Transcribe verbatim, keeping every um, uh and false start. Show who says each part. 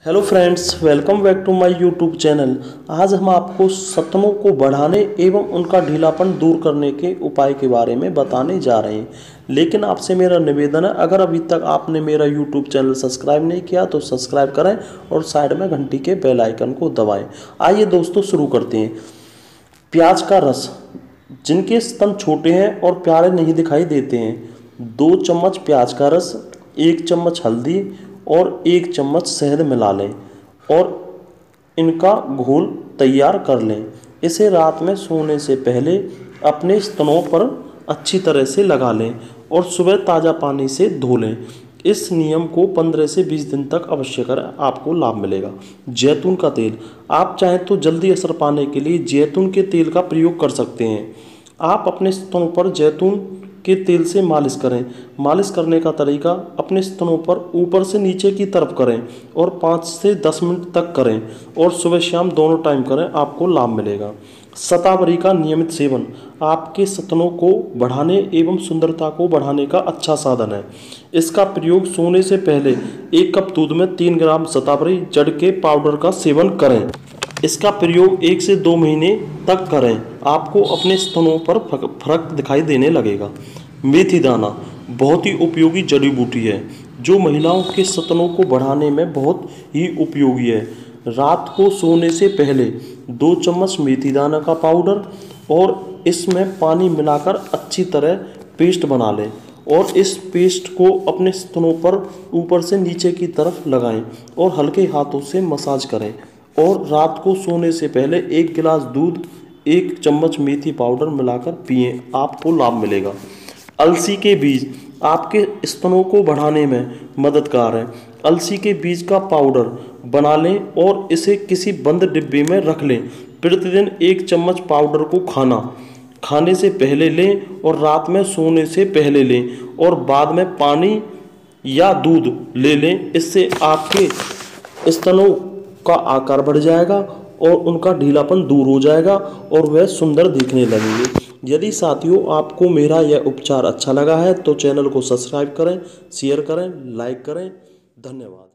Speaker 1: Hello friends, welcome back to my YouTube channel. आज हम आपको स्तनों को बढ़ाने एवं उनका ढीलापन दूर करने के उपाय के बारे में बताने जा रहे हैं। लेकिन आपसे मेरा निवेदन है, अगर अभी तक आपने मेरा यूट्यूब चैनल सब्सक्राइब नहीं किया तो सब्सक्राइब करें और साइड में घंटी के बेल आइकन को दबाएं। आइए दोस्तों, शुरू करते हैं। प्याज का रस। जिनके स्तन छोटे हैं और प्यारे नहीं दिखाई देते हैं, दो चम्मच प्याज का रस, एक चम्मच हल्दी और एक चम्मच शहद मिला लें और इनका घोल तैयार कर लें। इसे रात में सोने से पहले अपने स्तनों पर अच्छी तरह से लगा लें और सुबह ताज़ा पानी से धो लें। इस नियम को पंद्रह से बीस दिन तक अवश्य करें, आपको लाभ मिलेगा। जैतून का तेल। आप चाहें तो जल्दी असर पाने के लिए जैतून के तेल का प्रयोग कर सकते हैं। आप अपने स्तनों पर जैतून के तेल से मालिश करें। मालिश करने का तरीका, अपने स्तनों पर ऊपर से नीचे की तरफ करें और पाँच से दस मिनट तक करें और सुबह शाम दोनों टाइम करें, आपको लाभ मिलेगा। शतावरी का नियमित सेवन आपके स्तनों को बढ़ाने एवं सुंदरता को बढ़ाने का अच्छा साधन है। इसका प्रयोग सोने से पहले एक कप दूध में तीन ग्राम शतावरी जड़ के पाउडर का सेवन करें। इसका प्रयोग एक से दो महीने तक करें, आपको अपने स्तनों पर फर्क दिखाई देने लगेगा। मेथी दाना बहुत ही उपयोगी जड़ी बूटी है जो महिलाओं के स्तनों को बढ़ाने में बहुत ही उपयोगी है। रात को सोने से पहले दो चम्मच मेथी दाना का पाउडर और इसमें पानी मिलाकर अच्छी तरह पेस्ट बना लें और इस पेस्ट को अपने स्तनों पर ऊपर से नीचे की तरफ लगाएं और हल्के हाथों से मसाज करें और रात को सोने से पहले एक गिलास दूध, एक चम्मच मेथी पाउडर मिलाकर पिएं, आपको लाभ मिलेगा। अलसी के बीज आपके स्तनों को बढ़ाने में मददगार है। अलसी के बीज का पाउडर बना लें और इसे किसी बंद डिब्बे में रख लें। प्रतिदिन एक चम्मच पाउडर को खाना खाने से पहले लें और रात में सोने से पहले लें और बाद में पानी या दूध ले लें। इससे आपके स्तनों का आकार बढ़ जाएगा और उनका ढीलापन दूर हो जाएगा और वह सुंदर दिखने लगेंगे। यदि साथियों आपको मेरा यह उपचार अच्छा लगा है तो चैनल को सब्सक्राइब करें, शेयर करें, लाइक करें। धन्यवाद।